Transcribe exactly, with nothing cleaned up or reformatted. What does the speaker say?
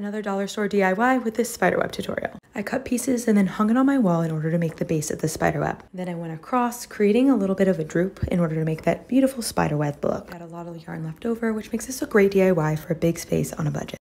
Another dollar store D I Y with this spiderweb tutorial. I cut pieces and then hung it on my wall in order to make the base of the spiderweb. Then I went across, creating a little bit of a droop in order to make that beautiful spiderweb look. I had a lot of yarn left over, which makes this a great D I Y for a big space on a budget.